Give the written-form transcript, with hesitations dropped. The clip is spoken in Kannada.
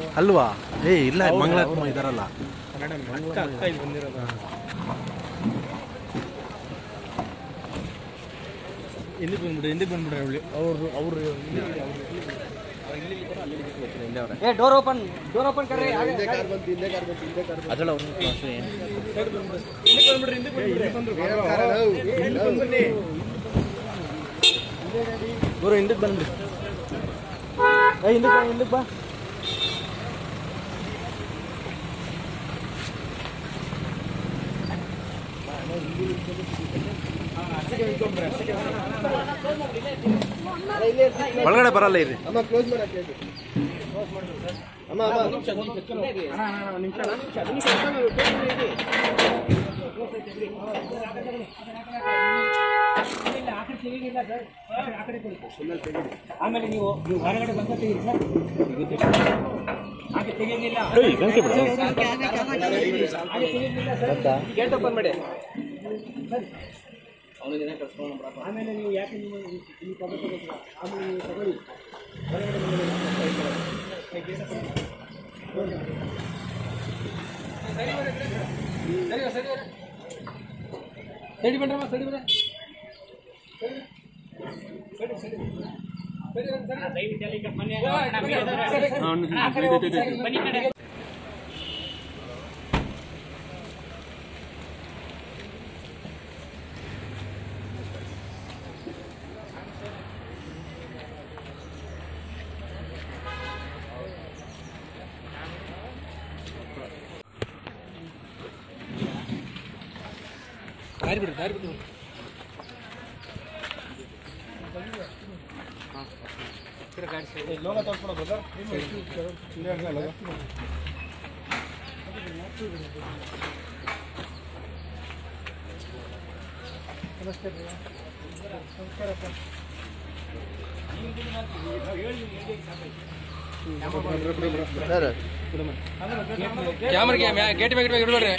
ಅಲ್ವಾ? ಇಲ್ಲ, ಮಂಗಳಾತ್ಮ ಇದಾರಲ್ಲ. ಹಿಂದಕ್ಕೆ ಬಂದ್ಬಿಡ್ರಿ ಅವರು डोर ओपन कर रहे हैं ಗುರು ಹಿಂದಕ್ಕೆ ಬಂದ್ಬಿಡಿ. ಹಿಂದಕ್ಕೆ ಬಾ. ಒಳಗಡೆ ಬರಲ್ಲ ಇರಿ. ಆಮೇಲೆ ನೀವು ಹೊರಗಡೆ ಬಂದ ತೆಗೀರಿ ಸರ್. ಹಾಗೆ ತೆಗೆಯಲಿಲ್ಲ, ಗೇಟ್ ಓಪನ್ ಮಾಡಿ. ಆಮೇಲೆ ನೀವು ಯಾಕೆ ನೀವು ಆಮೇಲೆ ನೀವು ತಗೊಳ್ಳಿ. ಸರಿ ಬನ್ರಮ್ಮ, ಸರಿ ಬನ್ನಿ. ದಾರಿ ಬಿಡು ಲೋಗ ತೋರಿಸ್ಬಿಡೋ ಬ್ರದರ್. ನಮಸ್ತೆ ಕ್ಯಾಮ್ರಾಗೆ ಗೇಟ್ ಮೇಲೆ ಇಡಬೇಡ್ರಿ.